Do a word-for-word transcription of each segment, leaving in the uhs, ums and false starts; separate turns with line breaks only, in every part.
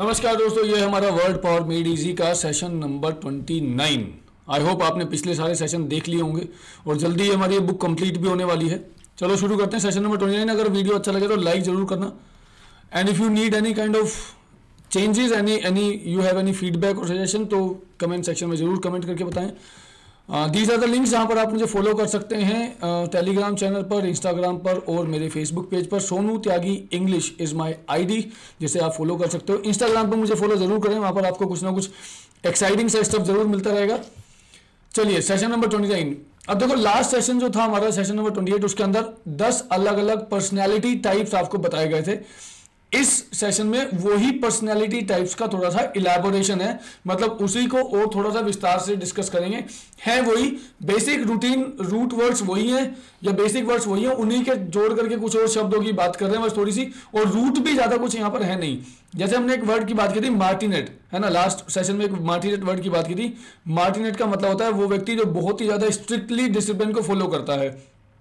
नमस्कार दोस्तों, ये हमारा वर्ड पावर मेड इजी का सेशन नंबर उनतीस। आई होप आपने पिछले सारे सेशन देख लिए होंगे और जल्दी हमारी ये बुक कंप्लीट भी होने वाली है। चलो शुरू करते हैं सेशन नंबर उनतीस। अगर वीडियो अच्छा लगे तो लाइक जरूर करना, and if you need any kind of changes, any any you have any feedback और सजेशन, तो कमेंट सेक्शन में जरूर कमेंट करके बताएं। दीज आर द लिंक्स जहाँ पर आप मुझे फॉलो कर सकते हैं, टेलीग्राम चैनल पर, इंस्टाग्राम पर और मेरे फेसबुक पेज पर। Sonu Tyagi English is my ID, जिसे आप फॉलो कर सकते हो। इंस्टाग्राम पर मुझे फॉलो जरूर करें, वहाँ पर आपको कुछ ना कुछ एक्साइटिंग सा स्टफ जरूर मिलता रहेगा। चलिए सेशन नंबर उनतीस। अब देखो, लास्ट सेशन जो था हमारा सेशन नंबर अट्ठाईस, उसके अंदर दस अलग अलग पर्सनैलिटी टाइप्स आपको बताए गए थे। इस सेशन में वही पर्सनैलिटी टाइप्स का थोड़ा सा इलैबोरेशन है, मतलब उसी को और थोड़ा सा विस्तार से डिस्कस करेंगे। है वही बेसिक रूटीन, रूट वर्ड्स वही हैं या बेसिक वर्ड्स वही हैं, उन्हीं के जोड़ करके कुछ और शब्दों की बात कर रहे हैं बस थोड़ी सी, और रूट भी ज्यादा कुछ यहाँ पर है नहीं। जैसे हमने एक वर्ड की बात की थी मार्टिनेट, है ना, लास्ट सेशन में एक मार्टिनेट वर्ड की बात की थी। मार्टिनेट का मतलब होता है वो व्यक्ति जो बहुत ही ज्यादा स्ट्रिक्टली डिसिप्लिन को फॉलो करता है।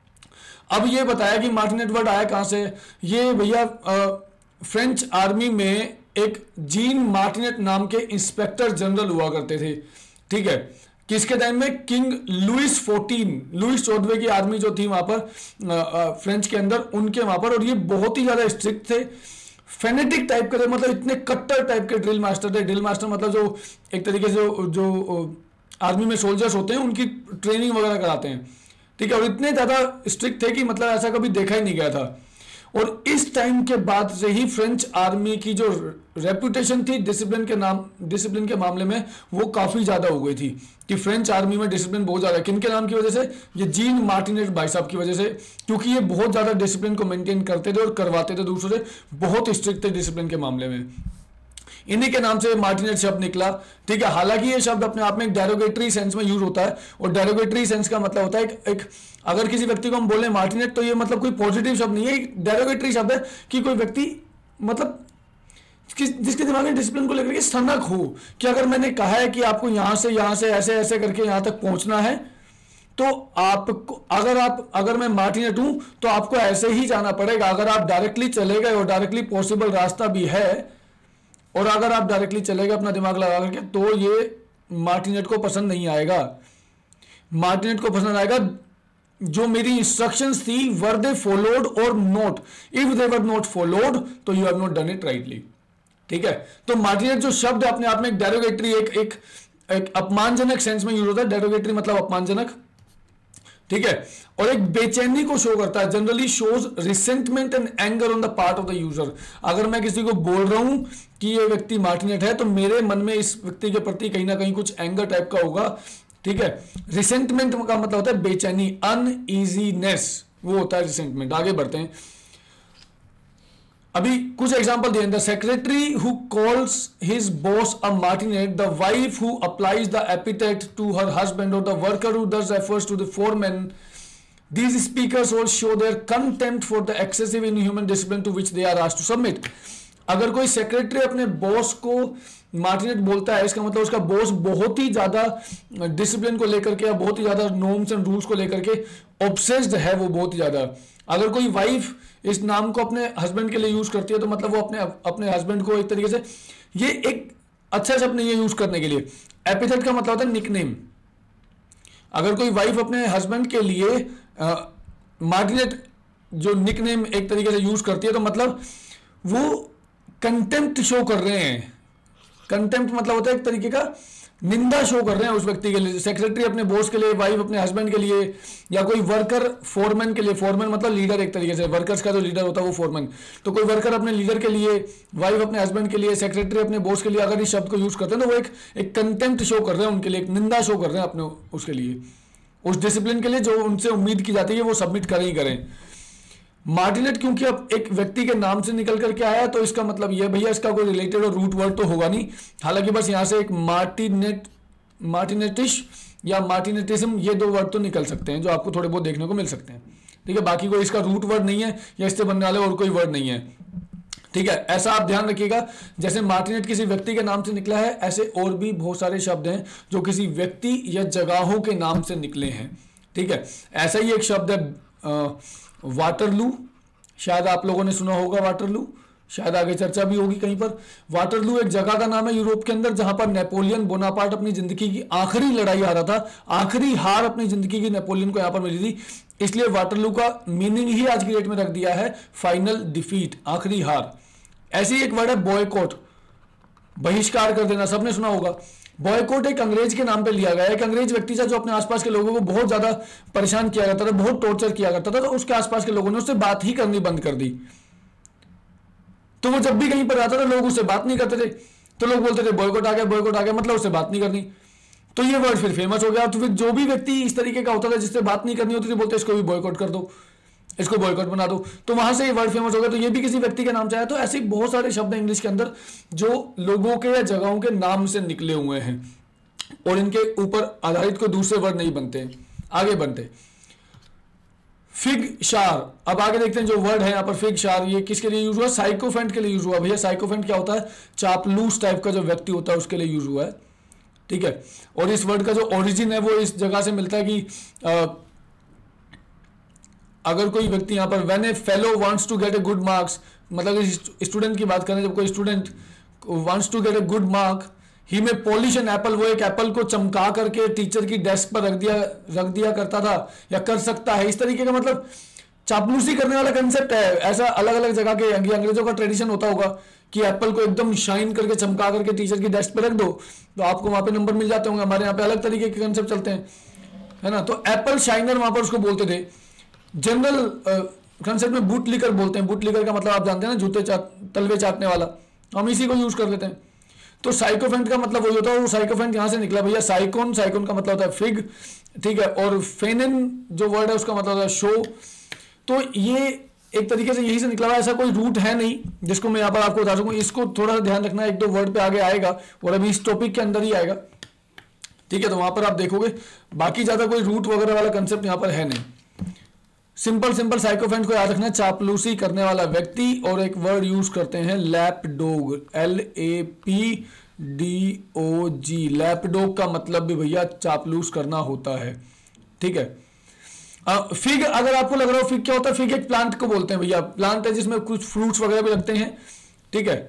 अब ये बताया कि मार्टिनेट वर्ड आया कहां से। ये भैया फ्रेंच आर्मी में एक जीन मार्टिनेट नाम के इंस्पेक्टर जनरल हुआ करते थे, ठीक है। किसके टाइम में? किंग लुइस फोर्टीन, लुइस चौदहवें की आर्मी जो थी वहां पर फ्रेंच के अंदर, उनके वहां पर, और ये बहुत ही ज्यादा स्ट्रिक्ट थे, फेनेटिक टाइप के थे, मतलब इतने कट्टर टाइप के ड्रिल मास्टर थे। ड्रिल मास्टर मतलब जो एक तरीके से जो, जो आर्मी में सोल्जर्स होते हैं उनकी ट्रेनिंग वगैरह कराते हैं, ठीक है। और इतने ज्यादा स्ट्रिक्ट थे कि मतलब ऐसा कभी देखा ही नहीं गया था। और इस टाइम के बाद से ही फ्रेंच आर्मी की जो रेपुटेशन थी डिसिप्लिन के नाम डिसिप्लिन के मामले में, वो काफी ज्यादा हो गई थी कि फ्रेंच आर्मी में डिसिप्लिन बहुत ज्यादा। किन के नाम की वजह से? ये जीन मार्टिनेट भाई साहब की वजह से, क्योंकि ये बहुत ज्यादा डिसिप्लिन को मेंटेन करते थे और करवाते थे दूसरों से, बहुत स्ट्रिक्ट थे डिसिप्लिन के मामले में। इन्हीं के नाम से मार्टिनेट शब्द निकला, ठीक है। हालांकि ये शब्द अपने आप में एक डेरोगेटरी सेंस में यूज होता है, और डेरोगेटरी सेंस का मतलब होता है एक, एक अगर किसी व्यक्ति को हम बोले मार्टिनेट, तो ये मतलब कोई पॉजिटिव शब्द नहीं है, एक डेरोगेटरी शब्द है कि कोई व्यक्ति मतलब जिसके दिमाग में डिसिप्लिन को लेकर के सनक हो, कि अगर मैंने कहा है कि आपको यहां से यहां से ऐसे ऐसे करके यहां तक पहुंचना है, तो आपको अगर आप अगर मैं मार्टिनेट हूं तो आपको ऐसे ही जाना पड़ेगा। अगर आप डायरेक्टली चले गए और डायरेक्टली पॉसिबल रास्ता भी है, और अगर आप डायरेक्टली चले गए अपना दिमाग लगा करके, तो ये मार्टिनेट को पसंद नहीं आएगा। मार्टिनेट को पसंद आएगा जो मेरी इंस्ट्रक्शंस थी, were they followed or not. If they were not followed तो you have not done it rightly, ठीक है। तो मार्टिनेट जो शब्द अपने आप में एक डेरोगेटरी, एक एक, एक अपमानजनक सेंस में यूज होता है। डेरोगेटरी मतलब अपमानजनक, ठीक है। और एक बेचैनी को शो करता है, generally shows resentment and anger on the part of the user. अगर मैं किसी को बोल रहा हूं कि ये व्यक्ति मार्टिनेट है, तो मेरे मन में इस व्यक्ति के प्रति कहीं ना कहीं कुछ एंगर टाइप का होगा, ठीक है। रिसेंटमेंट का मतलब होता है बेचैनी, अनईजीनेस, वो होता है रिसेंटमेंट। आगे बढ़ते हैं, अभी कुछ एग्जांपल दिए। The secretary who calls his boss a martinet, the wife who applies the epithet to her husband, और the worker who does efforts to the foreman. These speakers all show their contempt for the excessive inhuman discipline to which they are asked to submit. अगर कोई secretary अपने boss को मार्टिनेट बोलता है, इसका मतलब उसका बॉस बहुत ही ज्यादा डिसिप्लिन को लेकर के या बहुत ही ज्यादा नॉर्म्स एंड रूल्स को लेकर के ऑब्सेस्ड है, वो बहुत ही ज्यादा। अगर कोई वाइफ इस नाम को अपने हस्बैंड के लिए यूज करती है, तो मतलब वो अपने अपने हस्बैंड को एक तरीके से, ये एक अच्छा शब्द नहीं है यूज करने के लिए। एपिथेट का मतलब होता है निकनेम। अगर कोई वाइफ अपने हस्बैंड के लिए मार्टिनेट जो निकनेम एक तरीके से यूज करती है, तो मतलब वो कंटेम्प्ट शो कर रहे हैं। कंटेम्प्ट मतलब होता है एक तरीके का निंदा शो कर रहे हैं उस व्यक्ति के लिए। सेक्रेटरी अपने बॉस के लिए, वाइफ अपने हस्बैंड के लिए, या कोई वर्कर फोरमैन के लिए। फोरमैन मतलब लीडर एक तरीके से, वर्कर्स का जो लीडर होता है वो फोरमैन। तो कोई वर्कर अपने लीडर के लिए, वाइफ अपने हस्बैंड के लिए, सेक्रेटरी अपने बॉस के लिए अगर इस शब्द को यूज करते हैं, तो वो एक एक कंटेम्प्ट शो कर रहे हैं उनके लिए, एक निंदा शो कर रहे हैं अपने उसके लिए, उस डिसिप्लिन के लिए जो उनसे उम्मीद की जाती है वो सबमिट करें ही करें। मार्टिनेट क्योंकि अब एक व्यक्ति के नाम से निकल करके आया, तो इसका मतलब यह भैया इसका कोई रिलेटेड और रूट वर्ड तो होगा नहीं। हालांकि बस यहां से एक मार्टिनेट, मार्टिनेटिश या मार्टिनेटिज्म, ये दो वर्ड तो निकल सकते हैं जो आपको थोड़े बहुत देखने को मिल सकते हैं, ठीक है। बाकी कोई इसका रूट वर्ड नहीं है या इससे बनने वाले और कोई वर्ड नहीं है, ठीक है। ऐसा आप ध्यान रखिएगा, जैसे मार्टिनेट किसी व्यक्ति के नाम से निकला है, ऐसे और भी बहुत सारे शब्द हैं जो किसी व्यक्ति या जगहों के नाम से निकले हैं, ठीक है। ऐसा ही एक शब्द है वाटरलू, शायद आप लोगों ने सुना होगा वाटरलू, शायद आगे चर्चा भी होगी कहीं पर। वाटरलू एक जगह का नाम है यूरोप के अंदर जहां पर नेपोलियन बोनापार्ट अपनी जिंदगी की आखिरी लड़ाई हारा था, आखिरी हार अपनी जिंदगी की नेपोलियन को यहां पर मिली थी, इसलिए वाटरलू का मीनिंग ही आज की डेट में रख दिया है फाइनल डिफीट, आखिरी हार। ऐसे ही एक वर्ड है बॉयकॉट, बहिष्कार कर देना, सबने सुना होगा। बॉयकॉट एक अंग्रेज के नाम पे लिया गया है, एक अंग्रेज व्यक्ति था जो अपने आसपास के लोगों को बहुत ज्यादा परेशान किया करता था, बहुत टॉर्चर किया करता था, तो उसके आसपास के लोगों ने उससे बात ही करनी बंद कर दी। तो वो जब भी कहीं पर आता था लोग उससे बात नहीं करते थे, तो लोग बोलते थे बॉयकॉट आ गया, बॉयकॉट आ गया, मतलब उससे बात नहीं करनी। तो ये वर्ड फिर फेमस हो गया। तो फिर जो भी व्यक्ति इस तरीके का होता था जिससे बात नहीं करनी होती थी, बोलते इसको भी बॉयकॉट कर दो, इसको बॉयकॉट बना दो, तो वहां से ये वर्ड फेमस हो गया। तो ये भी किसी व्यक्ति के नाम से आया। तो ऐसे बहुत सारे शब्द हैं इंग्लिश के अंदर जो लोगों के या जगहों के नाम से निकले हुए हैं और इनके ऊपर आधारित कोई दूसरे वर्ड नहीं बनते, आगे बनते। फिग शार, अब आगे देखते हैं जो वर्ड है यहाँ पर फिग शार, ये किसके लिए यूज हुआ? साइकोफेंट के लिए यूज हुआ। भैया साइकोफेंट क्या होता है? चापलूस टाइप का जो व्यक्ति होता है उसके लिए यूज हुआ है, ठीक है। और इस वर्ड का जो ओरिजिन है वो इस जगह से मिलता है कि आ, अगर कोई व्यक्ति यहाँ पर when a fellow wants to get a good marks, मतलब स्टूडेंट की बात करें, जब कोई student wants to get a good mark he may polish an apple, वो एक एप्पल को चमका करके टीचर की डेस्क पर रख दिया रख दिया करता था या कर सकता है। इस तरीके का मतलब चापलूसी करने वाला कंसेप्ट है। ऐसा अलग अलग जगह के अंग्रेजों का ट्रेडिशन होता होगा कि एप्पल को एकदम शाइन करके चमका करके टीचर की डेस्क पर रख दो तो आपको वहां पे नंबर मिल जाते होंगे। हमारे यहाँ पे अलग तरीके के कंसेप्ट चलते हैं, है ना। तो एप्पल शाइनर वहां पर उसको बोलते थे। जनरल कंसेप्ट में बूट लिकर बोलते हैं। बूट लिकर का मतलब आप जानते हैं ना, जूते चाट तलवे चाटने वाला, हम इसी को यूज कर लेते हैं। तो साइकोफेंट का मतलब वही होता है, वो साइकोफेंट यहां से निकला भैया। साइकोन, साइकोन का मतलब होता है फिग, ठीक है। और फेनन जो वर्ड है उसका मतलब होता है शो। तो ये एक तरीके से यही से निकला हुआ, ऐसा कोई रूट है नहीं जिसको मैं यहाँ पर आपको बता सकूं। इसको थोड़ा सा ध्यान रखना, एक दो वर्ड पे आगे आएगा और अभी इस टॉपिक के अंदर ही आएगा, ठीक है। तो वहां पर आप देखोगे, बाकी ज्यादा कोई रूट वगैरह वाला कंसेप्ट यहाँ पर है नहीं। सिंपल सिंपल साइकोफेंट को याद रखना, चापलूसी करने वाला व्यक्ति। और एक वर्ड यूज करते हैं lapdog, L A P D O G. Lapdog का मतलब भी भैया चापलूस करना होता है, ठीक है। फिग, अगर आपको लग रहा हो फिग क्या होता है, फिग एक प्लांट को बोलते हैं भैया। प्लांट है जिसमें कुछ फ्रूट्स वगैरह भी लगते हैं, ठीक है।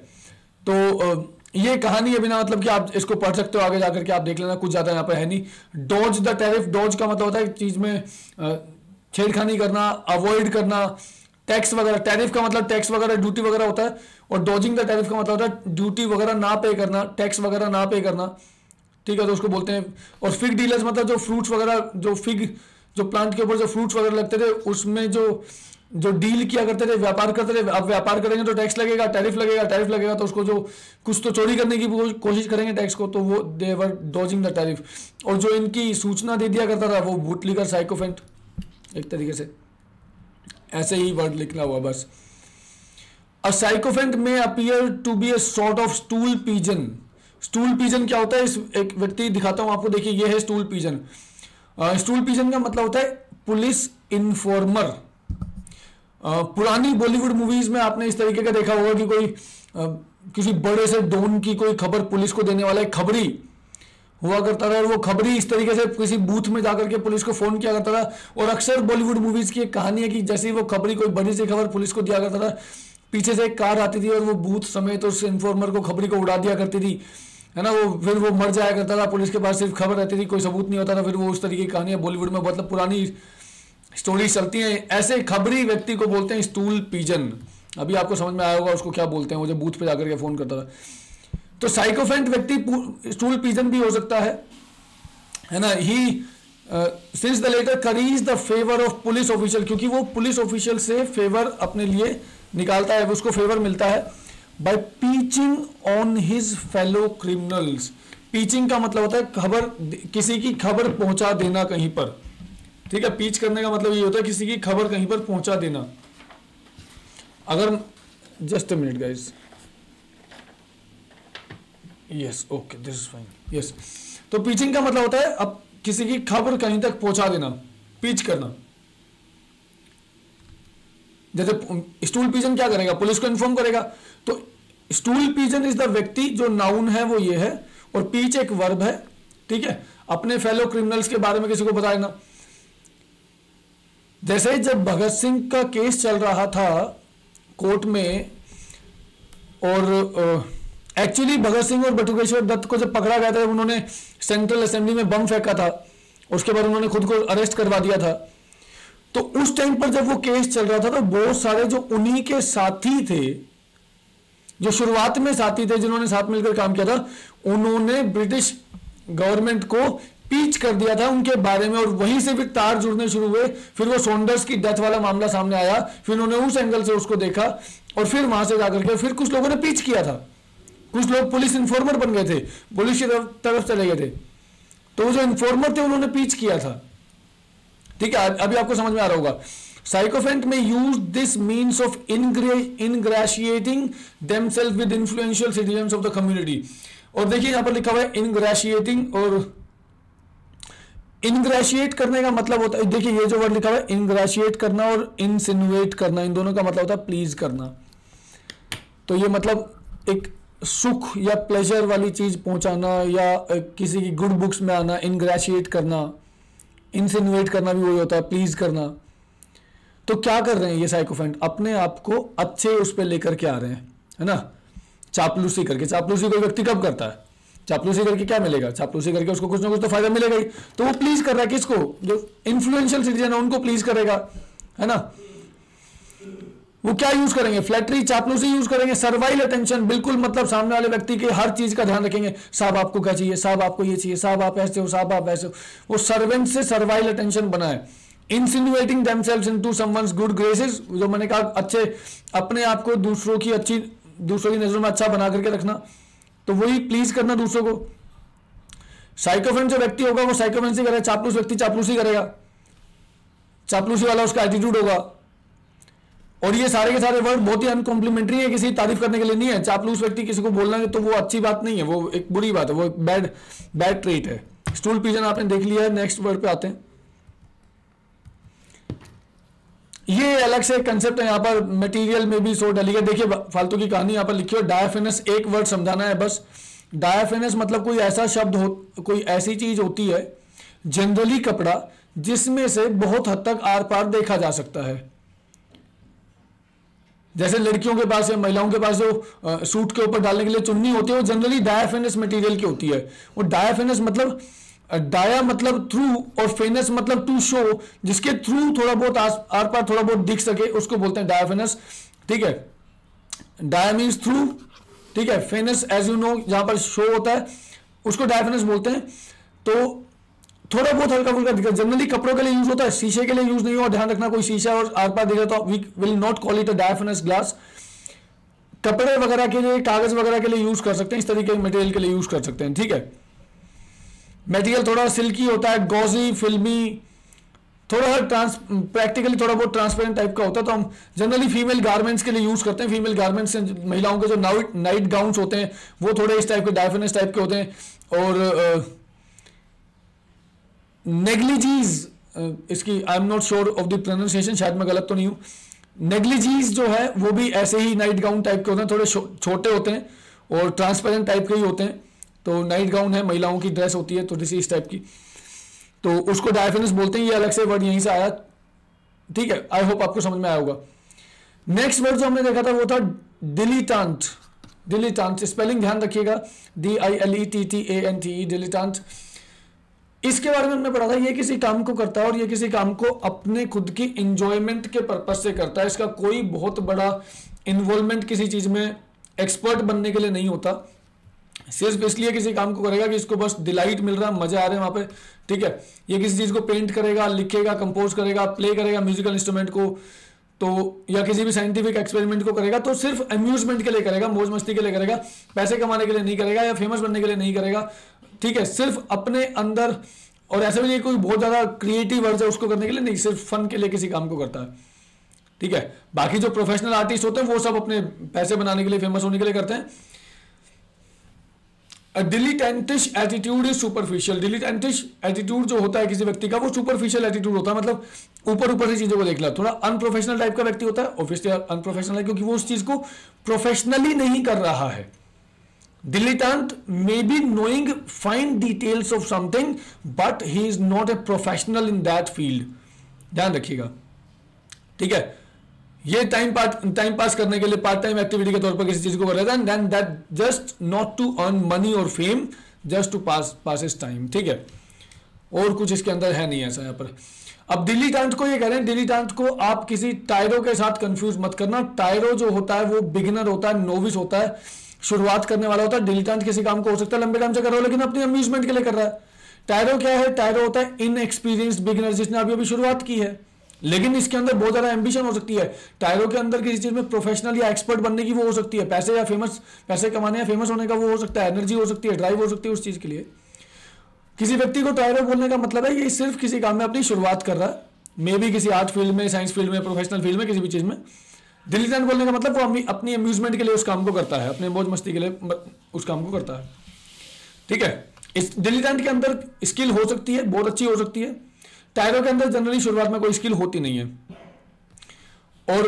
तो ये कहानी है, बिना मतलब कि आप इसको पढ़ सकते हो, आगे जाकर के आप देख लेना, कुछ ज्यादा यहाँ पर है नहीं। डॉज द टैरिफ, डॉज का मतलब होता है चीज में छेड़खानी करना, अवॉइड करना, टैक्स वगैरह। टैरिफ का मतलब टैक्स वगैरह, ड्यूटी वगैरह होता है। और डॉजिंग द टैरिफ का मतलब होता है ड्यूटी वगैरह ना पे करना, टैक्स वगैरह ना पे करना, ठीक है। तो उसको बोलते हैं। और फिग डीलर्स मतलब जो फ्रूट्स वगैरह, जो फिग जो प्लांट के ऊपर जो फ्रूट्स वगैरह लगते थे उसमें जो जो डील किया करते थे, व्यापार करते थे। अब व्यापार करेंगे तो टैक्स लगेगा, टैरिफ लगेगा, टैरिफ लगेगा तो उसको जो कुछ तो चोरी करने की कोशिश करेंगे टैक्स को, तो वो they were dodging the tariff. और जो इनकी सूचना दे दिया करता था वो बूटलीगर, साइकोफेंट, एक तरीके से ऐसे ही वर्ड लिखना हुआ बस। अ साइकोफेंट में appear to be a sort of stool pigeon. Stool pigeon क्या होता है, इस एक व्यक्ति दिखाता हूं आपको, देखिए ये है स्टूल पीजन। स्टूल पीजन का मतलब होता है पुलिस इन्फॉर्मर। पुरानी बॉलीवुड मूवीज में आपने इस तरीके का देखा होगा कि कोई आ, किसी बड़े से डॉन की कोई खबर पुलिस को देने वाला एक खबरी हुआ करता था, और वो खबरी इस तरीके से किसी बूथ में जाकर के पुलिस को फोन किया करता था। और अक्सर बॉलीवुड मूवीज की एक कहानी है कि जैसे ही वो खबरी कोई बड़ी सी खबर पुलिस को दिया करता था, पीछे से एक कार आती थी और वो बूथ समेत उस इन्फॉर्मर को, खबरी को उड़ा दिया करती थी, है ना। वो फिर वो मर जाया करता था, पुलिस के पास सिर्फ खबर रहती थी, कोई सबूत नहीं होता था। फिर वो उस तरीके की कहानियां बॉलीवुड में मतलब पुरानी स्टोरी चलती हैं। ऐसे खबरी व्यक्ति को बोलते हैं स्टूल पीजन। अभी आपको समझ में आया होगा उसको क्या बोलते हैं, वो जो बूथ पे जाकर के फोन करता था। तो साइकोफेंट व्यक्ति स्टूल पीजन भी हो सकता है, है ना। He since the latter carries the favour of police official, क्योंकि वो पुलिस ऑफिशियल से फेवर अपने लिए निकालता है, उसको फेवर मिलता है। By peaching on his fellow criminals. Peaching का मतलब होता है खबर, किसी की खबर पहुंचा देना कहीं पर, ठीक है। पीच करने का मतलब ये होता है किसी की खबर कहीं पर पहुंचा देना। अगर just a minute guys, yes okay this is fine, yes. तो पीचिंग का मतलब होता है अब किसी की खबर कहीं तक पहुंचा देना, पीच करना। जैसे स्टूल पीजन क्या करेगा, पुलिस को इन्फॉर्म करेगा। तो स्टूल पीजन इज द व्यक्ति, जो नाउन है वो ये है, और पीच एक वर्ब है, ठीक है। अपने फेलो क्रिमिनल्स के बारे में किसी को बता देना। जैसे जब भगत सिंह का केस चल रहा था कोर्ट में, और एक्चुअली uh, भगत सिंह और बटुकेश्वर दत्त को जब पकड़ा गया था, उन्होंने सेंट्रल असेंबली में बम फेंका था, उसके बाद उन्होंने खुद को अरेस्ट करवा दिया था। तो उस टाइम पर जब वो केस चल रहा था तो बहुत सारे जो उन्हीं के साथी थे, जो शुरुआत में साथी थे, जिन्होंने साथ मिलकर काम किया था, उन्होंने ब्रिटिश गवर्नमेंट को पीच कर दिया था उनके बारे में, और वहीं से फिर तार जुड़ने शुरू हुए। फिर वो सॉन्डर्स की डेथ वाला मामला सामने आया, फिर उन्होंने उस एंगल से उसको देखा, और फिर वहां से जाकर के फिर कुछ लोगों ने पीच किया था, कुछ लोग पुलिस इन्फॉर्मर बन गए थे, पुलिस की तरफ चले गए थे, तो जो इन्फॉर्मर थे उन्होंने पीच किया था। ठीक है, अभी आपको समझ में आ रहा होगा। साइकोफेंट में use this means of ingratiating themselves with influential citizens of the community. और देखिए यहां पर लिखा हुआ है इनग्रेशिएटिंग, और इनग्रेशिएट करने का मतलब होता है, देखिए ये जो वर्ड लिखा हुआ है इनग्रेशिएट करना और इंसिनुएट करना, इन दोनों का मतलब होता है प्लीज करना। तो ये मतलब एक सुख या प्लेजर वाली चीज पहुंचाना, या किसी की गुड बुक्स में आना, इनग्रेशिएट करना। इंसिनुएट करना भी वही होता है, प्लीज करना। तो क्या कर रहे हैं ये साइकोफेंट, अपने आप को अच्छे उस पर लेकर के आ रहे हैं, है ना, चापलूसी करके। चापलूसी कोई व्यक्ति कब करता है, चापलूसी करके क्या मिलेगा, चापलूसी करके उसको कुछ ना कुछ तो फायदा मिलेगा ही। तो वो प्लीज कर रहा है किसको, जो इन्फ्लुएंशियल सिटीजन है उनको प्लीज करेगा, है ना। वो क्या यूज करेंगे, फ्लैटरी, चापलूसी यूज करेंगे, सर्वाइल अटेंशन, बिल्कुल मतलब सामने वाले व्यक्ति के हर चीज का ध्यान रखेंगे। साहब आपको क्या चाहिए, साहब आपको ये चाहिए, साहब आप ऐसे हो, साहब आप ऐसे हो। वो सर्वेंट से सर्वाइल अटेंशन बनाए। Insinuating themselves into someone's good graces, जो मैंने कहा अच्छे, अपने आप को दूसरों की अच्छी, दूसरों की नजरों में अच्छा बना करके रखना, तो वही प्लीज करना दूसरों को। साइकोफेंट जो व्यक्ति होगा वो साइकोफेंसी करेगा, चापलूस व्यक्ति चापलूसी करेगा, चापलूसी वाला उसका एटीट्यूड होगा। और ये सारे के सारे वर्ड बहुत ही अनकॉम्प्लीमेंट्री है, किसी तारीफ करने के लिए नहीं है। चापलूस व्यक्ति किसी को बोलना है तो वो अच्छी बात नहीं है, वो एक बुरी बात है, वो बैड बैड ट्रेट है। स्टूल पिजन आपने देख लिया है, नेक्स्ट वर्ड पे आते हैं। ये अलग से कंसेप्ट है, यहाँ पर मटेरियल में भी सो डाली है। देखिए फालतू की कहानी यहाँ पर लिखी हो, डायाफिनस, एक वर्ड समझाना है बस। डायाफिनस मतलब कोई ऐसा शब्द हो, कोई ऐसी चीज होती है, जनरली कपड़ा, जिसमें से बहुत हद तक आर पार देखा जा सकता है। जैसे लड़कियों के पास या महिलाओं के पास जो सूट के ऊपर डालने के लिए चुन्नी होती है, वो जनरली डायाफिनस मटेरियल की होती है। और डायाफिनस मतलब, डाया मतलब थ्रू और फेनस मतलब टू शो, जिसके थ्रू थोड़ा बहुत आर पार थोड़ा बहुत दिख सके, उसको बोलते हैं डायाफिनस। ठीक है, डाया मीन्स थ्रू, ठीक है, फेनस एज यू नो जहां पर शो होता है उसको डायाफिनस बोलते हैं। तो थोड़ा बहुत हल्का फुल्का दिखा, जनरली कपड़ों के लिए यूज होता है, शीशे के लिए यूज नहीं हो। ध्यान रखना, कोई शीशा और आर पार दिख रहा तो we will not call it a diaphanous glass. कपड़े वगैरह के लिए, कागज वगैरह के लिए यूज कर सकते हैं, इस तरीके के मटेरियल के लिए यूज कर सकते हैं। ठीक है, मटेरियल थोड़ा सिल्की होता है, गॉजी, फिल्मी, थोड़ा ट्रांस प्रैक्टिकली थोड़ा बहुत ट्रांसपेरेंट टाइप का होता है। तो हम जनरली फीमेल गारमेंट्स के लिए यूज करते हैं। फीमेल गारमेंट्स से महिलाओं के जो नाइट नाइट गाउन्स होते हैं वो थोड़े इस टाइप के डायाफिनस टाइप के होते हैं। और नेग्लिजीज, इसकी I am not sure of the pronunciation, शायद मैं गलत तो नहीं हूँ। नेग्लिजीज जो है वो भी ऐसे ही नाइट गाउन टाइप के होते हैं, थोड़े छोटे होते हैं और ट्रांसपेरेंट टाइप के ही होते हैं। तो नाइट गाउन है, महिलाओं की ड्रेस होती है थोड़ी सी इस टाइप की, तो उसको डायाफिनस बोलते हैं। ये अलग से वर्ड यहीं से आया। ठीक है, आई होप आपको समझ में आया होगा। नेक्स्ट वर्ड जो हमने देखा था वो था डिलीटांट। डिलीटांट स्पेलिंग ध्यान रखिएगा, D I L E T T A N T E, dilettante. इसके बारे में हमने पढ़ा था, ये किसी काम को करता है और ये किसी काम को अपने खुद की इंजॉयमेंट के पर्पज से करता है। इसका कोई बहुत बड़ा इन्वॉल्वमेंट किसी चीज में एक्सपर्ट बनने के लिए नहीं होता, सिर्फ इसलिए किसी काम को करेगा कि इसको बस डिलाइट मिल रहा है, मजा आ रहे हैं वहां पे। ठीक है, ये किसी चीज को पेंट करेगा, लिखेगा, कंपोज करेगा, प्ले करेगा म्यूजिकल इंस्ट्रूमेंट को, तो या किसी भी साइंटिफिक एक्सपेरिमेंट को करेगा तो सिर्फ अम्यूजमेंट के लिए करेगा, मौज मस्ती के लिए करेगा, पैसे कमाने के लिए नहीं करेगा या फेमस बनने के लिए नहीं करेगा। ठीक है, सिर्फ अपने अंदर, और ऐसा भी नहीं कोई बहुत ज्यादा क्रिएटिव वर्ड है उसको करने के लिए नहीं, सिर्फ फन के लिए किसी काम को करता है। ठीक है, बाकी जो प्रोफेशनल आर्टिस्ट होते हैं वो सब अपने पैसे बनाने के लिए, फेमस होने के लिए करते हैं। Dilettantish attitude is superficial. Dilettantish attitude जो होता है किसी व्यक्ति का, वो सुपरफिशियल एटीट्यूड होता है, मतलब ऊपर ऊपर से चीजों को देख ला। थोड़ा अनप्रोफेशनल टाइप का व्यक्ति होता है, ऑब्वियसली अनप्रोफेशनल है क्योंकि वो उस चीज को प्रोफेशनली नहीं कर रहा है। Dilettante may be knowing fine details of something, but he is not a professional in that field. ध्यान रखिएगा, ठीक है। ये टाइम टाइम पास करने के लिए पार्ट टाइम एक्टिविटी के तौर पर किसी चीज को कर रहा था, then that just not to earn money और fame, just to pass pass his time, ठीक है, और कुछ इसके अंदर है नहीं ऐसा यहाँ पर। अब डिलीटेंट को ये कह रहे हैं, डिलीटेंट को आप किसी टायरो के साथ कंफ्यूज मत करना। टायरो जो होता है वो बिगिनर होता है, नोविस होता है, शुरुआत करने वाला होता है। डिलीटेंट किसी काम को हो सकता है लंबे टाइम से कर रहा हो लेकिन अपनी अम्यूजमेंट के लिए कर रहा है। टायरो क्या है? टायरो होता है इनएक्सपीरियंस्ड बिगिनर, जिसने अभी अभी शुरुआत की है, लेकिन इसके अंदर बहुत ज्यादा एम्बिशन हो सकती है। टायरो के अंदर किसी चीज में प्रोफेशनल या एक्सपर्ट बनने की वो हो सकती है, पैसे या फेमस पैसे कमाने या फेमस होने का वो हो सकता है, एनर्जी हो सकती है, ड्राइव हो सकती है उस चीज के लिए। किसी व्यक्ति को टायरो बोलने का मतलब है ये सिर्फ किसी काम में अपनी शुरुआत कर रहा है, मे बी किसी आर्ट फील्ड में, साइंस फील्ड में, प्रोफेशनल फील्ड में, किसी भी चीज में। डिलीटेंट बोलने का मतलब वो अपनी अम्यूजमेंट के लिए उस काम को करता है, अपने मौज मस्ती के लिए उस काम को करता है, ठीक है। इस डिलीटेंट के अंदर स्किल हो सकती है, बहुत अच्छी हो सकती है। टायरो के अंदर जनरली शुरुआत में कोई स्किल होती नहीं है। और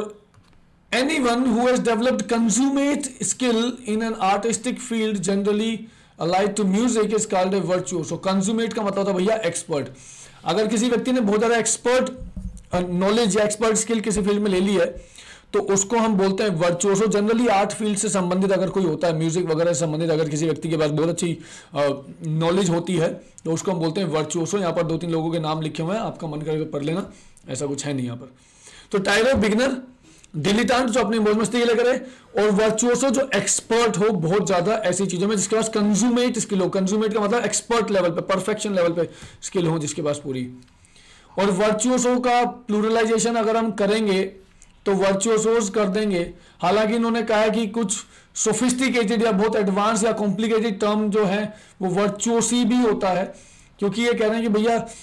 anyone who has developed consummate skill in an artistic field generally allied to music is called a virtuoso। consummate का मतलब होता है भैया एक्सपर्ट। अगर किसी व्यक्ति ने बहुत ज्यादा एक्सपर्ट नॉलेज या एक्सपर्ट स्किल किसी फील्ड में ले ली है तो उसको हम बोलते हैं वर्चुओसो। जनरली आर्ट फील्ड से संबंधित अगर कोई होता है, म्यूजिक वगैरह से संबंधित अगर किसी व्यक्ति के पास बहुत अच्छी नॉलेज होती है तो उसको हम बोलते हैं वर्चुओसो। यहाँ पर दो तीन लोगों के नाम लिखे हुए हैं, आपका मन करके पढ़ लेना, ऐसा कुछ है नहीं यहाँ पर। तो टायरो बिगिनर, डिलीटेंट जो अपनी मौज मस्ती के लिए करे, और वर्चुओसो जो एक्सपर्ट हो बहुत ज्यादा ऐसी चीजों में, जिसके पास कंज्यूमेट स्किल हो। कंज्यूमेट का मतलब एक्सपर्ट लेवल पे, परफेक्शन लेवल पे स्किल हो जिसके पास पूरी। और वर्चुओसो का प्लूरलाइजेशन अगर हम करेंगे तो वर्चुओसोस कर देंगे। हालांकि इन्होंने कहा है कि कुछ सोफिस्टिकेटेड या बहुत एडवांस या कॉम्प्लिकेटेड टर्म जो है वो वर्चुओसी भी होता है, क्योंकि ये कह रहे हैं कि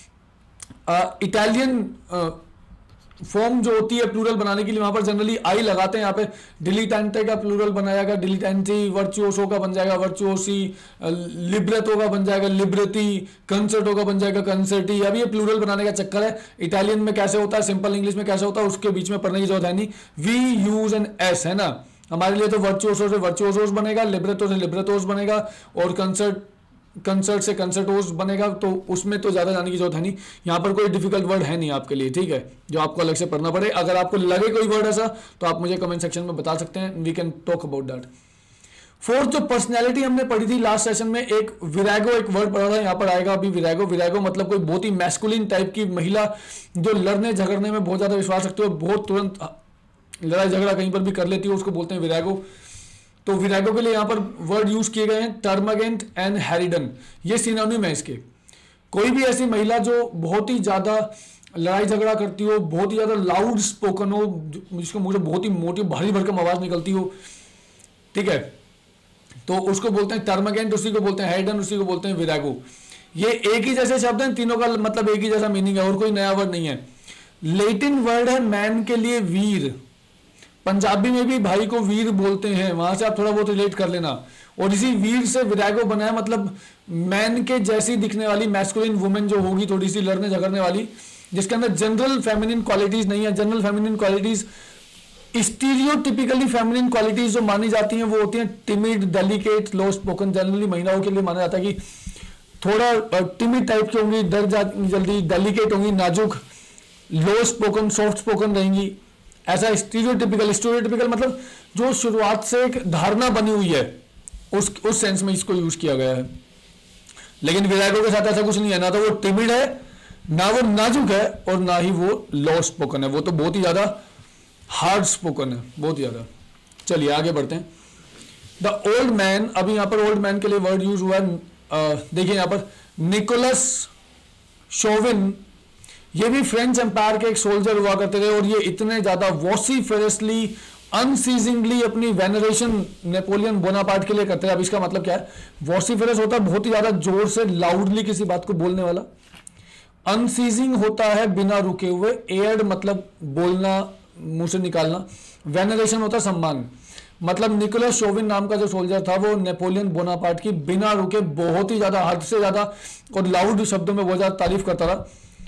भैया इटालियन फॉर्म जो होती है प्लूरल बनाने के लिए वहां पर जनरली आई लगाते हैं। यहाँ पे डिलीटेंटे का प्लूरल बनाया गया डिलीटेंटी, वर्चुओसो का बन जाएगा वर्चुओसी, लिब्रेतो का बन जाएगा लिब्रेती, कंसर्टो का बन जाएगा कंसर्टी। अब ये प्लूरल बनाने का चक्कर है। इटालियन में कैसे होता है, सिंपल इंग्लिश में कैसे होता है, उसके बीच में पढ़ने की जरूरत है नहीं। वी यूज एन एस है ना, हमारे लिए तो वर्चुओसो से वर्चुओसोस बनेगा, लिब्रेतो से लिब्रेतोस बनेगा, और कंसर्ट कंसर्ट से कंसर्टोस बनेगा। तो उसमें तो ज्यादा जाने की जरूरत है नहीं, यहाँ पर कोई डिफिकल्ट वर्ड है नहीं आपके लिए, ठीक है, जो आपको अलग से पढ़ना पड़े। अगर आपको लगे कोई वर्ड ऐसा तो आप मुझे कमेंट सेक्शन में बता सकते हैं, we can talk about that. Fourth जो पर्सनैलिटी हमने पढ़ी थी लास्ट सेशन में, एक विरागो एक वर्ड पढ़ा था, यहाँ पर आएगा अभी विरागो। विरागो मतलब कोई बहुत ही मैस्कुलिन टाइप की महिला जो लड़ने झगड़ने में बहुत ज्यादा विश्वास रखती है और बहुत तुरंत लड़ाई झगड़ा कहीं पर भी कर लेती है, उसको बोलते हैं विरागो। तो विरागो के लिए यहाँ पर वर्ड यूज किए गए हैं टर्मगेंट एंड हैरिडन, ये सिनोनिम है इसके। कोई भी ऐसी महिला जो बहुत ही ज्यादा लड़ाई झगड़ा करती हो, बहुत ही ज्यादा लाउड स्पोकन हो, जिसको मुझे बहुत ही मोटी भारी भरकम आवाज निकलती हो, ठीक है, तो उसको बोलते हैं टर्मगेंट, उसी को बोलते हैं हैरिडन, उसी को बोलते हैं विरागो। ये एक ही जैसे शब्द हैं, तीनों का मतलब एक ही जैसा मीनिंग है और कोई नया वर्ड नहीं है। लेटिन वर्ड है मैन के लिए वीर, पंजाबी में भी भाई को वीर बोलते हैं, वहां से आप थोड़ा बहुत रिलेट कर लेना। और इसी वीर से विरागो बनाया, मतलब मैन के जैसी दिखने वाली मैस्कुलिन वुमेन जो होगी, थोड़ी सी लड़ने झगड़ने वाली, जिसके अंदर जनरल फेमिनिन क्वालिटीज नहीं है। General feminine qualities, stereotypically feminine qualities जो मानी जाती हैं वो होती हैं timid, delicate, low spoken. Generally महिलाओं के लिए माना जाता है कि थोड़ा टिमिड टाइप की होंगी, डर जाती जल्दी, डेलिकेट होंगी, नाजुक, लो स्पोकन, सॉफ्ट स्पोकन रहेंगी। ऐसा स्टीरियोटिपिकल, स्टीरियोटिपिकल मतलब जो शुरुआत से एक धारणा बनी हुई है, उस उस सेंस में इसको यूज किया गया है। लेकिन विरागो के साथ ऐसा कुछ नहीं है, ना तो वो टिमिड है, ना वो नाजुक है, और ना ही वो लो स्पोकन है, वो तो बहुत ही ज्यादा हार्ड स्पोकन है, बहुत ही ज्यादा। चलिए आगे बढ़ते हैं। द ओल्ड मैन, अभी यहां पर ओल्ड मैन के लिए वर्ड यूज हुआ है, देखिए यहां पर निकोलस शोविन, ये भी फ्रेंच एम्पायर के एक सोल्जर हुआ करते थे, और ये इतने ज्यादा वॉसिफेरसली, अनसीजिंगली अपनी वेनरेशन नेपोलियन बोनापार्ट के लिए करते थे। अब इसका मतलब क्या है? वॉसिफेरस होता है बहुत ही ज्यादा जोर से लाउडली किसी बात को बोलने वाला, अनसीजिंग होता है बिना रुके हुए, एयर्ड मतलब बोलना, मुंह से निकालना, वेनरेशन होता है सम्मान। मतलब निकोलस शोविन नाम का जो सोल्जर था वो नेपोलियन बोनापार्ट की बिना रुके बहुत ही ज्यादा, हद से ज्यादा और लाउड शब्दों में बहुत ज्यादा तारीफ करता था,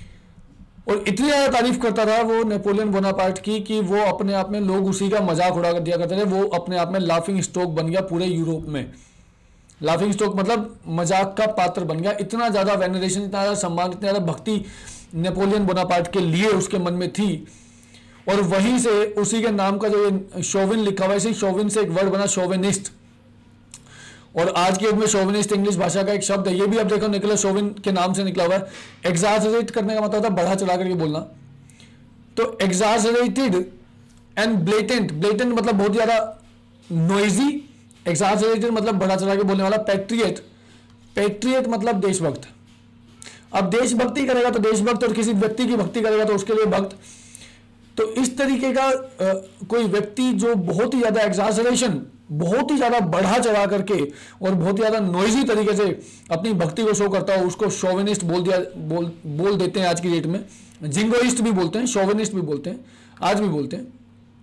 और इतनी ज्यादा तारीफ करता था वो नेपोलियन बोनापार्ट की कि वो अपने आप में, लोग उसी का मजाक उड़ा कर दिया करते थे। वो अपने आप में लाफिंग स्टॉक बन गया पूरे यूरोप में। लाफिंग स्टॉक मतलब मजाक का पात्र बन गया। इतना ज्यादा वेनरेशन, इतना ज्यादा सम्मान, इतना ज्यादा भक्ति नेपोलियन बोनापार्ट के लिए उसके मन में थी। और वहीं से उसी के नाम का जो ये शोविन लिखा हुआ है, इसी शोविन से एक वर्ड बना शोविनिस्ट। और आज के युग में शोविनिस्ट इंग्लिश भाषा का एक शब्द है, ये भी अब देखो निकला शोविन के नाम से निकला हुआ है। एग्जाजरेट करने का मतलब होता है बढ़ा चढ़ा करके बोलना। तो एग्जाजरेटेड एंड ब्लेटेंट, ब्लेटेंट मतलब बहुत ज्यादा नॉइजी, एग्जाजरेटेड मतलब बढ़ा चढ़ा के बोलने वाला। पैट्रियट, पैट्रियट मतलब देशभक्त। अब देशभक्ति करेगा तो देशभक्त, और किसी व्यक्ति की भक्ति करेगा तो उसके लिए भक्त। तो इस तरीके का आ, कोई व्यक्ति जो बहुत ही ज्यादा एग्जाजरेशन, बहुत ही ज्यादा बढ़ा चढ़ा करके और बहुत ज्यादा नॉइजी तरीके से अपनी भक्ति को शो करता हो, उसको शोविनिस्ट बोल दिया बोल बोल देते हैं आज की डेट में। जिंगोइस्ट भी बोलते हैं, शोविनिस्ट भी बोलते हैं, आज भी बोलते हैं।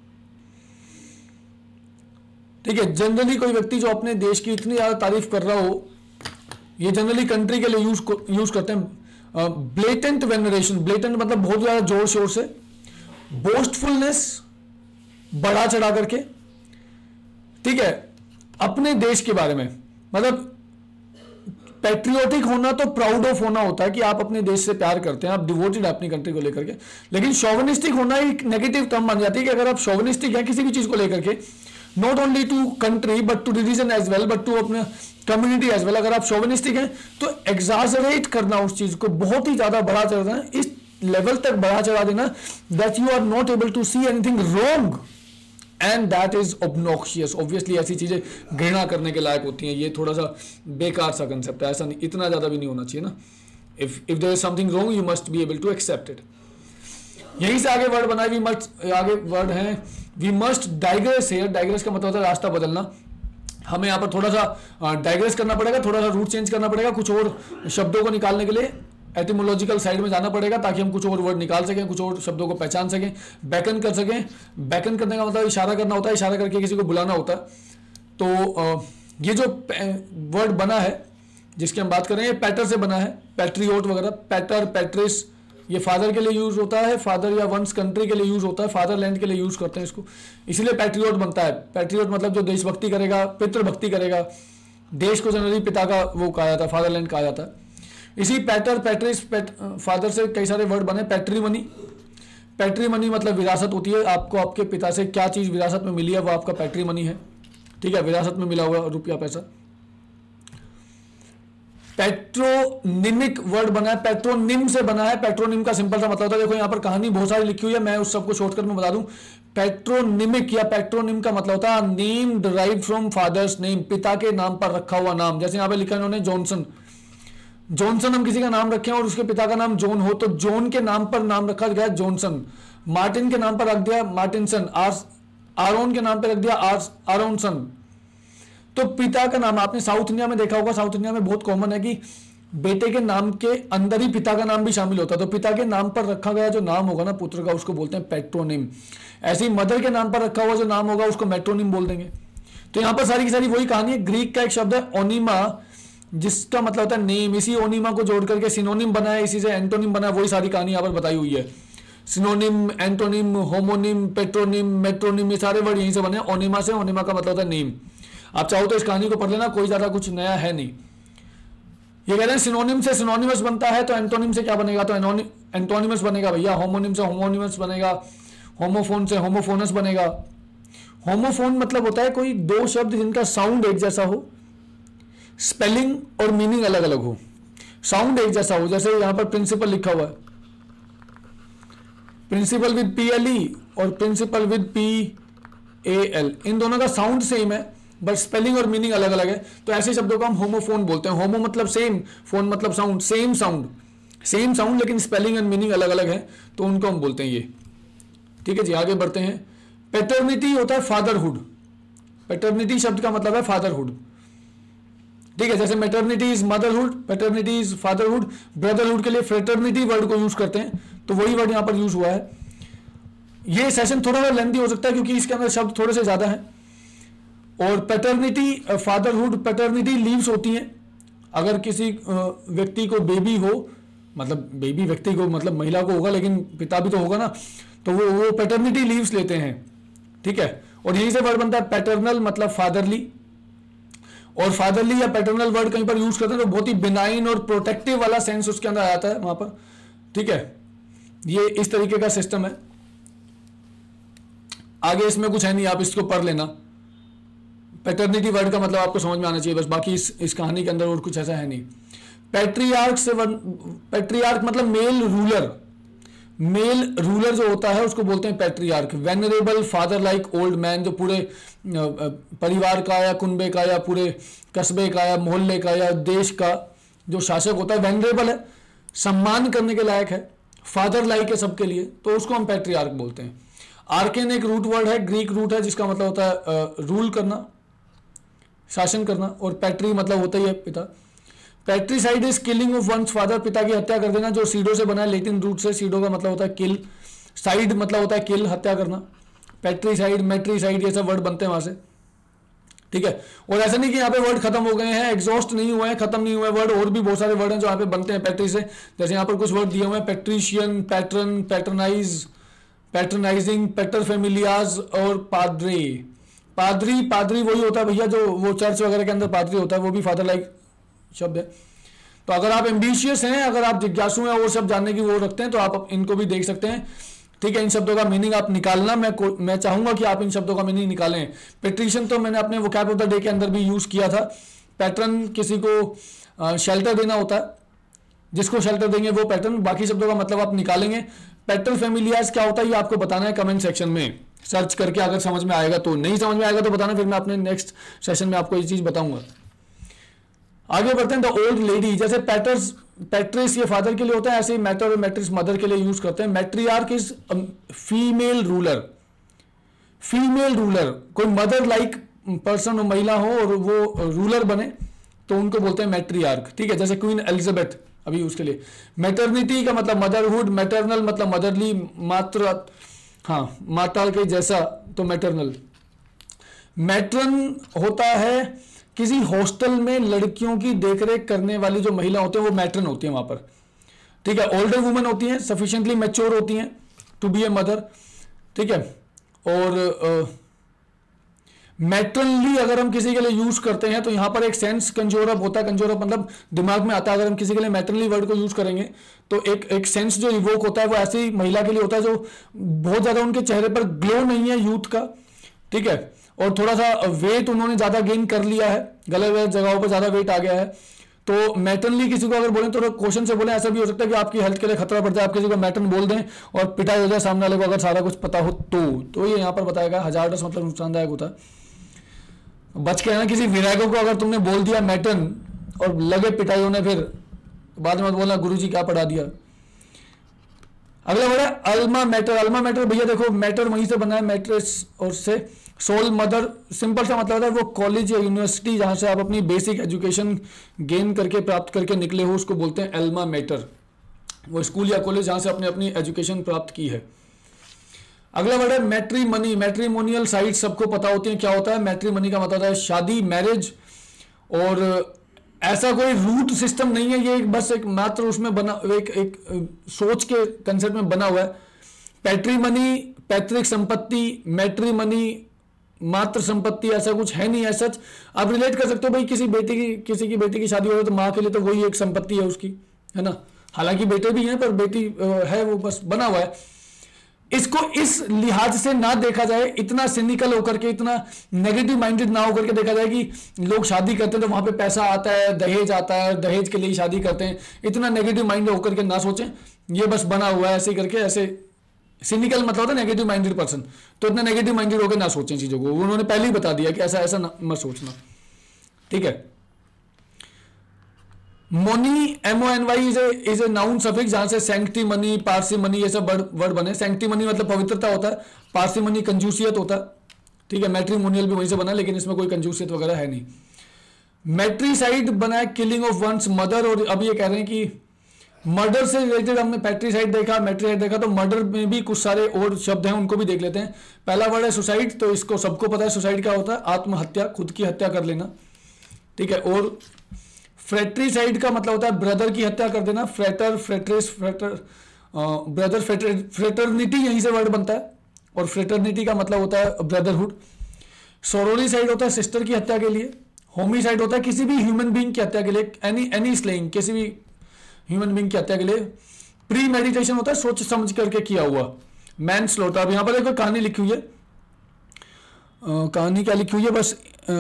ठीक है, जनरली कोई व्यक्ति जो अपने देश की इतनी ज्यादा तारीफ कर रहा हो, ये जनरली कंट्री के लिए यूज यूज करते हैं। ब्लेटेंट वेनरेशन, ब्लेटेंट मतलब बहुत ज्यादा जोर शोर से, बोस्टफुलनेस बढ़ा चढ़ा करके, ठीक है, अपने देश के बारे में। मतलब पैट्रियोटिक होना तो प्राउड ऑफ होना होता है कि आप अपने देश से प्यार करते हैं, आप डिवोटेड अपनी कंट्री को लेकर के। लेकिन शोविनिस्टिक होना एक नेगेटिव टर्म बन जाती है कि अगर आप शोविनिस्टिक हैं किसी भी चीज को लेकर के, not only to country but to religion as well, but to अपने कम्युनिटी एज वेल, अगर आप शोविनिस्टिक हैं तो एग्जाजरेट करना उस चीज को, बहुत ही ज्यादा बढ़ा चढ़ा देना, इस लेवल तक बढ़ा चढ़ा देना that you are not able to see anything wrong and that is obnoxious. Obviously ऐसी चीजें घृणा करने के लायक होती हैं, ये थोड़ा सा बेकार सा कंसेप्ट है, ऐसा नहीं, इतना ज्यादा भी नहीं होना चाहिए ना। If if there is something wrong you must be able to accept it. यहीं से आगे वर्ड बनाए, वी मस्ट, आगे वर्ड है we must digress here. Digress का मतलब होता है रास्ता बदलना। हमें यहाँ पर थोड़ा सा डाइग्रेस करना पड़ेगा, थोड़ा सा रूट चेंज करना पड़ेगा, कुछ और शब्दों को निकालने के लिए एटिमोलॉजिकल साइड में जाना पड़ेगा ताकि हम कुछ और वर्ड निकाल सकें, कुछ और शब्दों को पहचान सकें, बैकन कर सकें। बैकन करने का मतलब इशारा करना होता है, इशारा करके किसी को बुलाना होता है। तो ये जो वर्ड बना है जिसकी हम बात कर रहे हैं, पैटर से बना है, पैट्रियोट वगैरह, पैटर, पैट्रिस, ये फादर के लिए यूज होता है, फादर या वंस कंट्री के लिए यूज होता है, फादरलैंड के लिए यूज करते हैं इसको, इसलिए पैट्रियोट बनता है। पैट्रियोट मतलब जो देशभक्ति करेगा, पितृभक्ति करेगा, देश को जनरली पिता का वो कहा जाता है, फादरलैंड कहा जाता है। इसी पैटर, पैट्रिस, पैट, फादर से कई सारे वर्ड बने। पैट्रीमनी, पैट्रीमनी मतलब विरासत होती है, आपको आपके पिता से क्या चीज विरासत में मिली है वो आपका पैट्रीमनी है, ठीक है, विरासत में मिला हुआ रुपया पैसा। पेट्रोनिमिक वर्ड बना है, पेट्रोनिम से बना है। पेट्रोनिम का सिंपल सा मतलब होता है, देखो यहाँ पर कहानी बहुत सारी लिखी हुई है, मैं उस सबको शॉर्टकट में बता दूं। पेट्रोनिमिक या पेट्रोनिम का मतलब होता है name derived from father's name, पिता के नाम पर रखा हुआ नाम। जैसे यहाँ पे लिखा है इन्होंने जॉनसन, जॉनसन हम किसी का नाम रखें और उसके पिता का नाम जॉन हो तो जॉन के नाम पर नाम रखा गया जॉनसन। मार्टिन के नाम पर रख दिया मार्टिनसन। आर आरोन के नाम पर रख दिया आर आरोनसन। तो पिता का नाम आपने साउथ इंडिया में देखा होगा, साउथ इंडिया में बहुत कॉमन है कि बेटे के नाम के अंदर ही पिता का नाम भी शामिल होता है। तो पिता के नाम पर रखा गया जो नाम होगा ना पुत्र का, उसको बोलते हैं पेट्रोनिम। ऐसे ही मदर के नाम पर रखा हुआ जो नाम होगा उसको मेट्रोनिम बोल देंगे। तो यहाँ पर सारी की सारी वही कहानी है। ग्रीक का एक शब्द है ओनिमा, जिसका मतलब होता है नेम। इसी ओनिमा को जोड़ करके सिनोनिम बना है, इसी से एंटोनिम बना है। वही सारी कहानी यहाँ पर बताई हुई है। Synonym, antonym, homonym, patronym, metronym, ये सारे वर्ड यहीं से बने। ओनिमा से, ओनिमा का मतलब होता है नेम। आप चाहो तो इस कहानी को पढ़ लेना, कोई ज्यादा कुछ नया है नहीं। ये कहते हैं सिनोनिम से सिनोनिमस बनता है, तो एंटोनिम से क्या बनेगा? तो एंटोनिमस बनेगा भैया। होमोनिम से होमोनिमस बनेगा, होमोफोन से होमोफोनस बनेगा। होमोफोन मतलब होता है कोई दो शब्द जिनका साउंड एक जैसा हो, स्पेलिंग और मीनिंग अलग अलग हो, साउंड एक जैसा हो। जैसे यहां पर प्रिंसिपल लिखा हुआ है, principle with P L E और principal with P A L, इन दोनों का साउंड सेम है बट स्पेलिंग और मीनिंग अलग अलग है। तो ऐसे शब्दों को हम होमोफोन बोलते हैं। होमो मतलब सेम, फोन मतलब sound, same sound, same sound लेकिन स्पेलिंग एंड मीनिंग अलग अलग है, तो उनको हम बोलते हैं ये। ठीक है जी, आगे बढ़ते हैं। पैटर्निटी होता है फादरहुड। पैटर्निटी शब्द का मतलब है फादरहुड। ठीक है, जैसे maternity is motherhood, paternity is fatherhood. Brotherhood के लिए फ्रेटर्निटी वर्ड को यूज करते हैं, तो वही वर्ड यहां पर यूज हुआ है। ये सेशन थोड़ा सा लेंथी हो सकता है क्योंकि इसके अंदर शब्द थोड़े से ज्यादा हैं। और पैटर्निटी, फादरहुड, पैटर्निटी लीव्स होती हैं। अगर किसी व्यक्ति को बेबी हो, मतलब बेबी व्यक्ति को मतलब महिला को होगा लेकिन पिता भी तो होगा ना, तो वो वो पैटर्निटी लीव्स लेते हैं। ठीक है, और यही से वर्ड बनता है पैटर्नल, मतलब फादरली। और फादरली या पैटर्नल वर्ड कहीं पर यूज करते हैं तो बहुत ही बिनाइन और प्रोटेक्टिव वाला सेंस उसके अंदर आता है वहां पर। ठीक है, ये इस तरीके का सिस्टम है। आगे इसमें कुछ है नहीं, आप इसको पढ़ लेना। पैटर्निटी वर्ड का मतलब आपको समझ में आना चाहिए बस, बाकी इस इस कहानी के अंदर और कुछ ऐसा है नहीं। पैट्रियार्क से पैट्रियार्क मतलब मेल रूलर, मेल रूलर जो होता है उसको बोलते हैं patriarch. Venerable father like old man, जो पूरे परिवार का या कुनबे का या पूरे कस्बे का या मोहल्ले का या देश का जो शासक होता है, वेनरेबल है, सम्मान करने के लायक है, फादर लाइक है सबके लिए, तो उसको हम पैट्रियार्क बोलते हैं। आर्केन एक रूट वर्ड है, ग्रीक रूट है, जिसका मतलब होता है रूल करना, शासन करना, और पैट्री मतलब होता ही है पिता। Patricide is killing of one's father, पिता की हत्या कर देना, जो सीडो से बना है, लेटिन रूट से, सीडो का मतलब होता है किल, साइड मतलब होता है किल, हत्या करना। पैट्रीसाइड, मेट्रीसाइड ये सब वर्ड बनते हैं वहां से, ठीक है। और ऐसा नहीं कि यहाँ पे वर्ड खत्म हो गए हैं, एग्जॉस्ट नहीं हुए हैं, खत्म नहीं हुए वर्ड, और भी बहुत सारे वर्ड हैं जो यहाँ पे बनते हैं पैट्री से। जैसे यहाँ पर कुछ वर्ड दिए हुए हैं, patrician, pattern, patronize, patronizing, pater familias और पाद्रे। पादरी, पादरी वही होता है भैया जो वो चर्च वगैरह के अंदर पादरी होता है, वो भी फादर लाइक शब्द है। तो अगर आप एम्बिशियस हैं, अगर आप जिज्ञासु हैं और सब जानने की वो रखते हैं, तो आप इनको भी देख सकते हैं, ठीक है। इन शब्दों का मीनिंग आप निकालना, मैं मैं चाहूंगा कि आप इन शब्दों का मीनिंग निकालें। पेट्रिशियन तो मैंने अपने वोकैब ऑफ द डे के अंदर भी यूज किया था। पैटर्न किसी को शेल्टर देना होता है, जिसको शेल्टर देंगे वो पैटर्न, बाकी शब्दों का मतलब आप निकालेंगे। पैटर फेमिलियाज क्या होता है ये आपको बताना है कमेंट सेक्शन में सर्च करके, अगर समझ में आएगा तो, नहीं समझ में आएगा तो बताना, फिर मैं अपने नेक्स्ट सेशन में आपको ये चीज बताऊंगा। आगे बढ़ते हैं। द ओल्ड लेडी, जैसे पैटर्स, पैट्रिस ये फादर के लिए होता है, ऐसे ही मैटर और मैट्रिस मदर के लिए यूज करते हैं। Matriarch is female ruler, female ruler, कोई मदर लाइक पर्सन हो, महिला हो और वो रूलर बने तो उनको बोलते हैं मैट्रियार्क, ठीक है। जैसे क्वीन एलिजाबेथ अभी उसके लिए। मैटरनिटी का मतलब मदरहुड, मैटरनल मतलब मदरली, मात्र, हाँ माता के जैसा, तो मैटरनल। मैट्रन होता है किसी हॉस्टल में लड़कियों की देखरेख करने वाली जो महिला होती है वो मैट्रन होती है वहां पर, ठीक है। ओल्डर वुमेन होती हैं, सफिशिएंटली मैच्योर होती हैं टू बी ए मदर, ठीक है। और मैट्रनली uh, अगर हम किसी के लिए यूज करते हैं तो यहां पर एक सेंस कंजोर अप होता है, कंजोर अप मतलब दिमाग में आता है। अगर हम किसी के लिए मैट्रनली वर्ड को यूज करेंगे तो एक एक सेंस जो इवोक होता है वो ऐसी महिला के लिए होता है जो बहुत ज्यादा उनके चेहरे पर ग्लो नहीं है यूथ का, ठीक है, और थोड़ा सा वेट उन्होंने ज्यादा गेन कर लिया है, गलत गलत जगहों पर ज्यादा वेट आ गया है। तो मैटर्नली किसी को अगर बोलें तो क्वेश्चन से बोलें, ऐसा भी हो सकता है कि आपकी हेल्थ के लिए खतरा पड़ जाए, आप किसी को मैटर्न बोल दें और पिटाई हो जाए सामने वाले को, अगर सारा कुछ पता हो तो तो ये यहाँ पर बताएगा हजारडस मतलब नुकसानदायक होता है। बच के ना किसी विरागो को अगर तुमने बोल दिया मैटर्न और लगे पिटाई होने, फिर बाद में बोलना गुरुजी क्या पढ़ा दिया। अगला वर्ड है अल्मा मैटर। अल्मा मैटर भैया देखो मैटर वहीं से बना है, मैट्रेस और से। सोल मदर सिंपल सा मतलब है वो कॉलेज या यूनिवर्सिटी जहां से आप अपनी बेसिक एजुकेशन गेन करके प्राप्त करके निकले हो, उसको बोलते हैं एल्मा मैटर। वो स्कूल या कॉलेज जहां से आपने अपनी एजुकेशन प्राप्त की है। अगला वर्ड है मैट्रीमनी। मैट्रीमोनियल साइट सबको पता होती है क्या होता है। मैट्रीमनी का मतलब है शादी, मैरिज, और ऐसा कोई रूट सिस्टम नहीं है, ये एक बस एक मात्र उसमें बना एक एक सोच के कंसेप्ट में बना हुआ है। पैट्रीमनी पैतृक संपत्ति, मैट्रीमनी मात्र संपत्ति, ऐसा कुछ है नहीं है। सच आप रिलेट कर सकते हो भाई, किसी बेटी की किसी की बेटी की शादी हो रही तो माँ के लिए तो वही एक संपत्ति है उसकी, है ना। हालांकि बेटे भी हैं पर बेटी है वो बस बना हुआ है। इसको इस लिहाज से ना देखा जाए, इतना सिनिकल होकर के, इतना नेगेटिव माइंडेड ना होकर के देखा जाए कि लोग शादी करते हैं तो वहां पे पैसा आता है, दहेज आता है, दहेज के लिए शादी करते हैं, इतना नेगेटिव माइंडेड होकर के ना सोचें। ये बस बना हुआ है ऐसे करके, ऐसे सिनिकल मतलब होता है नेगेटिव माइंडेड पर्सन, तो इतना नेगेटिव माइंडेड होकर ना सोचें चीजों को। उन्होंने पहले ही बता दिया कि ऐसा ऐसा मत सोचना, ठीक है। Mony M O N Y is is a noun suffix, जहां से सैंक्टी मनी, पारसी मनी ये सब वर्ड वर्ड बने। सैंक्टी मनी मतलब पवित्रता होता है, पारसी मनी कंजूसियत होता है, ठीक है। मैट्रीमोनियल भी वहीं से बना, लेकिन इसमें कोई कंजूसियत वगैरह है नहीं। मैट्रीसाइड बना है किलिंग ऑफ वंस मदर, और अब ये कह रहे हैं कि मर्डर से रिलेटेड हमने पैट्रीसाइड देखा, मैट्रीसाइड देखा, तो मर्डर में भी कुछ सारे और शब्द हैं, उनको भी देख लेते हैं। पहला वर्ड है सुसाइड, तो इसको सबको पता है सुसाइड क्या होता है, आत्महत्या, खुद की हत्या कर लेना, ठीक है। और फ्रेट्रीसाइड का मतलब होता है ब्रदर की हत्या कर देना, frater, fratris, frater, brother, fraternity यहीं से वर्ड बनता है, और फ्रेटर्निटी का मतलब होता है ब्रदरहुड। सोरोरीसाइड होता है सिस्टर की हत्या के लिए। होमिसाइड होता है किसी भी ह्यूमन बीइंग की हत्या के लिए, एनी एनी स्लेइंग, किसी भी ह्यूमन बीइंग की हत्या के लिए। प्री मेडिटेशन होता है सोच समझ करके किया हुआ। मैन स्लॉटर, अब यहां पर एक कहानी लिखी हुई है, कहानी क्या लिखी हुई है, बस आ,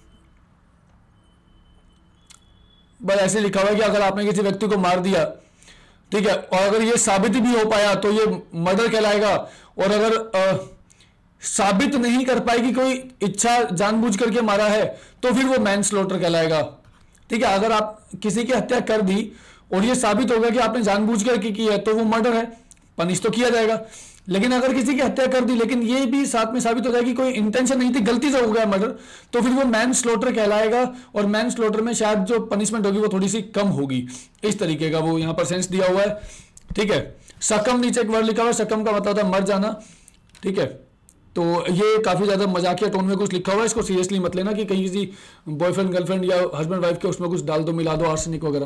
बस ऐसे लिखा हुआ है कि अगर आपने किसी व्यक्ति को मार दिया, ठीक है, और अगर ये साबित भी हो पाया तो ये मर्डर कहलाएगा, और अगर आ, साबित नहीं कर पाएगी कोई इच्छा जानबूझ करके मारा है तो फिर वो मैनस्लॉटर कहलाएगा। ठीक है, अगर आप किसी की हत्या कर दी और ये साबित हो गया कि आपने जानबूझ करके की है तो वो मर्डर है, पनिश तो किया जाएगा। लेकिन अगर किसी की हत्या कर दी लेकिन ये भी साथ में साबित हो जाए कि कोई इंटेंशन नहीं थी, गलती से हो गया मर्डर, तो फिर वो मैनस्लॉटर कहलाएगा, और मैनस्लॉटर में शायद जो पनिशमेंट होगी वो थोड़ी सी कम होगी। इस तरीके का वो यहाँ पर सेंस दिया हुआ है। ठीक है, सकम नीचे एक वर्ड लिखा हुआ है, सकम का मतलब होता है मर जाना। ठीक है, तो ये काफी ज्यादा मजाकिया टोन में कुछ लिखा हुआ है, इसको सीरियसली मत लेना कि कहीं किसी बॉयफ्रेंड गर्लफ्रेंड या हस्बैंड वाइफ के उसमें कुछ डाल दो, मिला दो, आर्सेनिक वगैरह।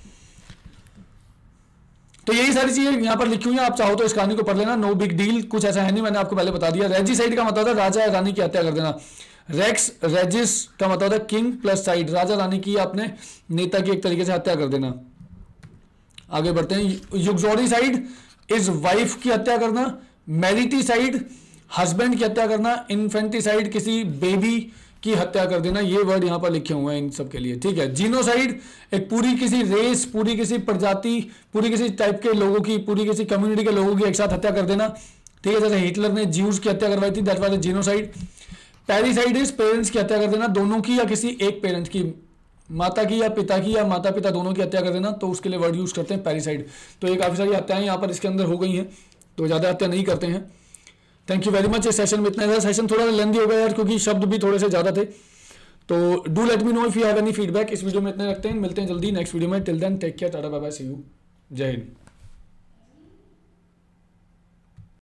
तो यही सारी चीजें यहाँ पर लिखी हुई हैं, आप चाहो तो इस कहानी को पढ़ लेना, नो बिग डील, कुछ ऐसा है नहीं, मैंने आपको पहले बता दिया। रेजिसाइड का मतलब है राजा या रानी की हत्या कर देना। रेक्स रेजिस का मतलब है किंग प्लस साइड, राजा रानी की अपने नेता की एक तरीके से हत्या कर देना। आगे बढ़ते हैं। युक्सोरिसाइड इज वाइफ की हत्या करना, मैरिटिसाइड हस्बैंड की हत्या करना, इन्फेंटिसाइड किसी बेबी की हत्या कर देना। ये वर्ड यहां पर लिखे हुए हैं इन सब के लिए। ठीक है, जीनोसाइड एक पूरी किसी रेस, पूरी किसी प्रजाति, पूरी किसी टाइप के लोगों की, पूरी किसी कम्युनिटी के लोगों की एक साथ हत्या कर देना। ठीक है, जैसे हिटलर ने ज्यूज की हत्या करवाई थी, that was genocide. Parricide is parents की हत्या कर देना, दोनों की या किसी एक पेरेंट की, माता की या पिता की या माता पिता दोनों की हत्या कर देना, तो उसके लिए वर्ड यूज करते हैं पैरिसाइड। तो ये काफी सारी हत्याएं यहाँ पर इसके अंदर हो गई हैं, तो ज्यादा हत्या नहीं करते हैं। Thank you very much. इस सेशन में इतना था। सेशन थोड़ा लेंदी हो गया यार, क्योंकि शब्द भी थोड़े से ज्यादा थे। तो do let me know if you have any feedback. इस वीडियो में इतने रखते हैं, मिलते हैं जल्दी नेक्स्ट वीडियो में। Till then take care, tata bye bye, see you, जय हिंद।